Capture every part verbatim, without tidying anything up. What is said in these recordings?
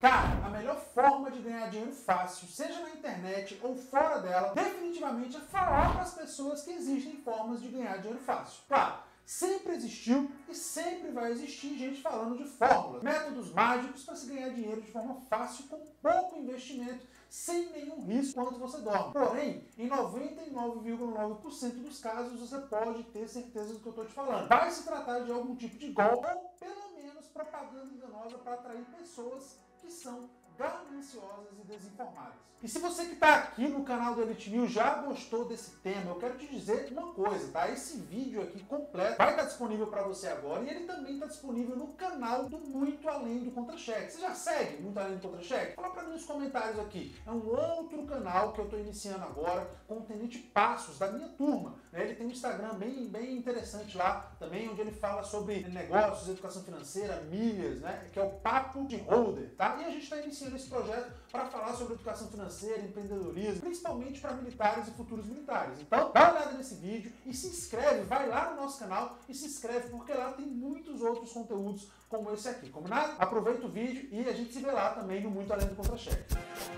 Cara, a melhor forma de ganhar dinheiro fácil, seja na internet ou fora dela, definitivamente é falar para as pessoas que existem formas de ganhar dinheiro fácil. Claro, sempre existiu e sempre vai existir gente falando de fórmulas, métodos mágicos para se ganhar dinheiro de forma fácil, com pouco investimento, sem nenhum risco quando você dorme. Porém, em noventa e nove vírgula nove por cento dos casos, você pode ter certeza do que eu estou te falando. Vai se tratar de algum tipo de golpe ou, pelo menos, propaganda enganosa para atrair pessoas que são gananciosas e desinformadas. E se você que está aqui no canal do Elite News já gostou desse tema, eu quero te dizer uma coisa, tá? Esse vídeo aqui completo vai estar disponível para você agora e ele também está disponível no canal do Muito Além do Contra-Cheque. Você já segue Muito Além do Contra-Cheque? Fala para mim nos comentários aqui. É um outro canal que eu estou iniciando agora com o Tenente Passos, da minha turma. Ele tem um Instagram bem, bem interessante lá também, onde ele fala sobre negócios, educação financeira, milhas, né? Que é o Papo de Holder, tá? E a gente está iniciando esse projeto para falar sobre educação financeira, empreendedorismo, principalmente para militares e futuros militares. Então, dá uma olhada nesse vídeo e se inscreve, vai lá no nosso canal e se inscreve, porque lá tem muitos outros conteúdos como esse aqui, combinado? Aproveita o vídeo e a gente se vê lá também no Muito Além do Contra-Cheque.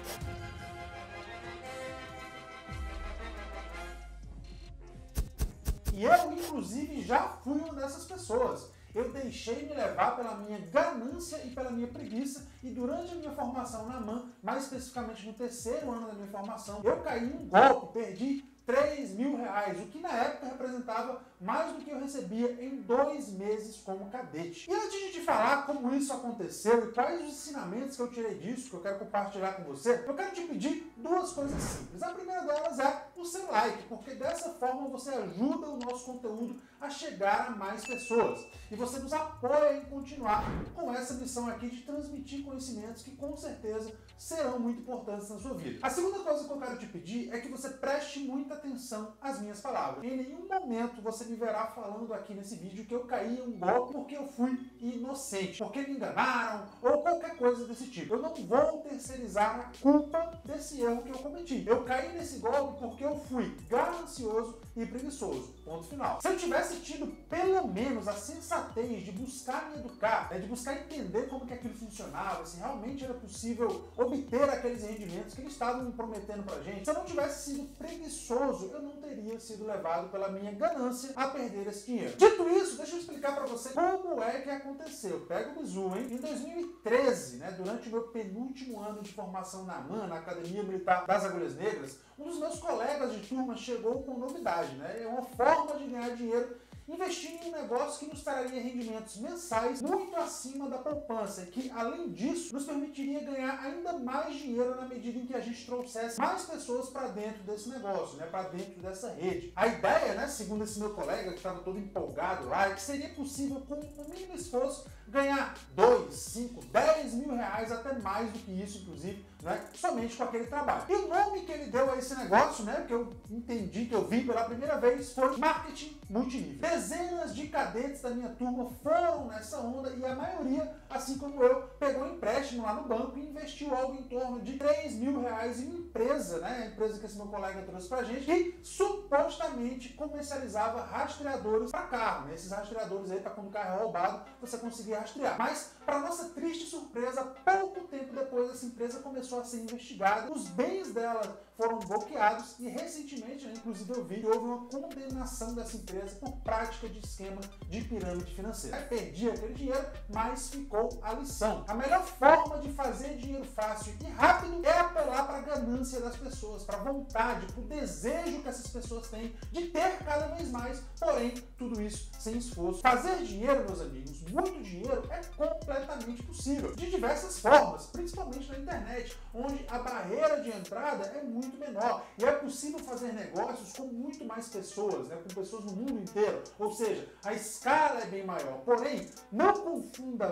E eu, inclusive, já fui uma dessas pessoas. Eu deixei me levar pela minha ganância e pela minha preguiça, e durante a minha formação na M A N, mais especificamente no terceiro ano da minha formação, eu caí em um golpe, perdi três mil reais, o que na época representava mais do que eu recebia em dois meses como cadete. E antes de te falar como isso aconteceu e quais os ensinamentos que eu tirei disso, que eu quero compartilhar com você, eu quero te pedir duas coisas simples. A primeira delas é o seu like, porque dessa forma você ajuda o nosso conteúdo a chegar a mais pessoas. E você nos apoia em continuar com essa missão aqui de transmitir conhecimentos que com certeza serão muito importantes na sua vida. A segunda coisa que eu quero te pedir é que você preste muita atenção às minhas palavras. Em nenhum momento você me verá falando aqui nesse vídeo que eu caí em um golpe porque eu fui inocente, porque me enganaram ou qualquer coisa desse tipo. Eu não vou terceirizar a culpa desse erro que eu cometi. Eu caí nesse golpe porque eu fui ganancioso e preguiçoso. Ponto final. Se eu tivesse tido pelo menos a sensatez de buscar me educar, né, de buscar entender como que aquilo funcionava, se realmente era possível obter aqueles rendimentos que eles estavam me prometendo pra gente, se eu não tivesse sido preguiçoso, eu não teria sido levado pela minha ganância a perder esse dinheiro. Dito isso, deixa eu explicar pra você como é que aconteceu. Pega o bizu, hein? Em dois mil e treze, né, durante o meu penúltimo ano de formação na M A N, na Academia Militar das Agulhas Negras, um dos meus colegas de turma chegou com novidade, né? É uma forma de ganhar dinheiro investindo em um negócio que nos traria rendimentos mensais muito acima da poupança e que, além disso, nos permitiria ganhar ainda mais dinheiro na medida em que a gente trouxesse mais pessoas para dentro desse negócio, né, para dentro dessa rede. A ideia, né, segundo esse meu colega que estava todo empolgado lá, é que seria possível, com o mínimo esforço, ganhar dois, cinco, dez mil reais, até mais do que isso, inclusive, né, somente com aquele trabalho. E o nome que ele deu a esse negócio, né, que eu entendi, que eu vi pela primeira vez, foi marketing multinível. Dezenas de cadetes da minha turma foram nessa onda e a maioria, assim como eu, pegou empréstimo lá no banco e investiu algo em torno de três mil reais em uma empresa, né, a empresa que esse meu colega trouxe pra gente, que supostamente comercializava rastreadores para carro, né, esses rastreadores aí para quando o carro é roubado, você conseguir rastrear. Mas, para nossa triste surpresa, pouco tempo depois essa empresa começou a ser investigada, os bens dela foram bloqueados e recentemente, né, inclusive eu vi que houve uma condenação dessa empresa por prática de esquema de pirâmide financeira. Aí perdi aquele dinheiro, mas ficou a lição. A melhor forma de fazer dinheiro fácil e rápido é apelar para a ganância das pessoas, para a vontade, para o desejo que essas pessoas têm de ter cada vez mais, porém, tudo isso sem esforço. Fazer dinheiro, meus amigos, muito dinheiro, é completamente possível, de diversas formas, principalmente na internet, onde a barreira de entrada é muito menor e é possível fazer negócios com muito mais pessoas, né, com pessoas no mundo inteiro, ou seja, a escala é bem maior. Porém, não confunda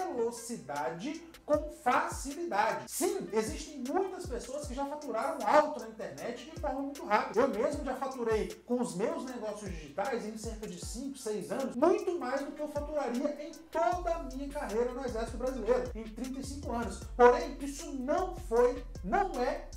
velocidade com facilidade. Sim, existem muitas pessoas que já faturaram alto na internet de forma muito rápida. Eu mesmo já faturei com os meus negócios digitais em cerca de cinco, seis anos, muito mais do que eu faturaria em toda a minha carreira no Exército Brasileiro, em trinta e cinco anos. Porém, isso não foi, não é e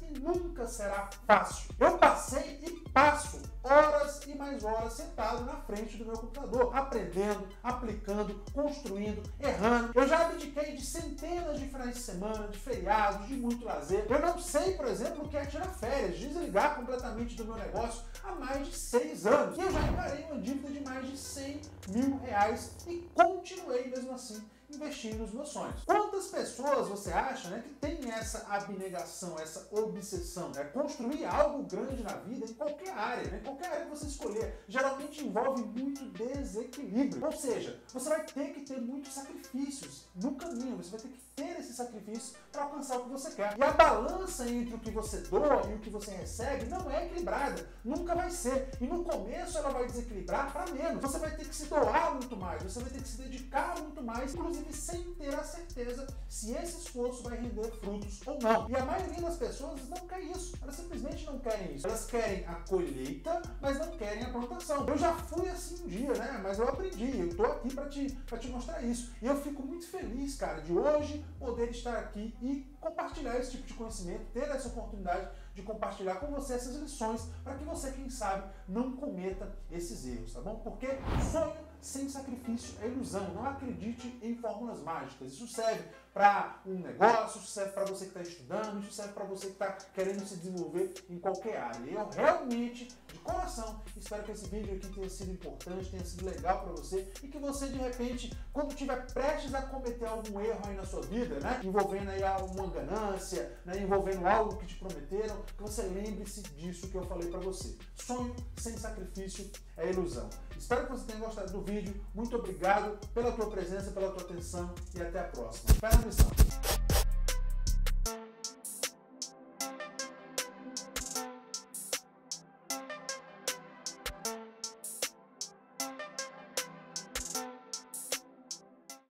e nunca será fácil. Eu passei e passo horas e mais horas sentado na frente do meu computador, aprendendo, aplicando, construindo, errando. Eu já abdiquei de centenas de finais de semana, de feriados, de muito lazer. Eu não sei, por exemplo, o que é tirar férias, desligar completamente do meu negócio há mais de seis anos. E eu já encarei uma dívida de mais de cem mil reais e continuei mesmo assim investindo nos meus sonhos. Quantas pessoas você acha, né, que tem essa abnegação, essa obsessão, né? Construir algo grande na vida em qualquer área, né? Qualquer área que você escolher, geralmente envolve muito desequilíbrio. Ou seja, você vai ter que ter muitos sacrifícios no caminho, você vai ter que ter esse sacrifício para alcançar o que você quer. E a balança entre o que você doa e o que você recebe não é equilibrada, nunca vai ser. E no começo ela vai desequilibrar para menos. Você vai ter que se doar muito mais, você vai ter que se dedicar muito mais, inclusive sem ter a certeza se esse esforço vai render frutos ou não. E a maioria das pessoas não quer isso, elas simplesmente não querem isso. Elas querem a colheita, mas não querem a plantação. Eu já fui assim um dia, né? Mas eu aprendi, eu tô aqui para te, para te mostrar isso. E eu fico muito feliz, cara, de hoje poder estar aqui e compartilhar esse tipo de conhecimento, ter essa oportunidade de compartilhar com você essas lições, para que você, quem sabe, não cometa esses erros, tá bom? Porque sonho sem sacrifício é ilusão. Não acredite em fórmulas mágicas. Isso serve para um negócio, isso serve para você que está estudando, isso serve para você que está querendo se desenvolver em qualquer área. Eu realmente, de coração, espero que esse vídeo aqui tenha sido importante, tenha sido legal para você e que você, de repente, quando estiver prestes a cometer algum erro aí na sua vida, né, envolvendo aí uma ganância, né, envolvendo algo que te prometeram, que você lembre-se disso que eu falei para você. Sonho sem sacrifício é ilusão. Espero que você tenha gostado do vídeo. Muito obrigado pela tua presença, pela tua atenção e até a próxima. Fé na missão.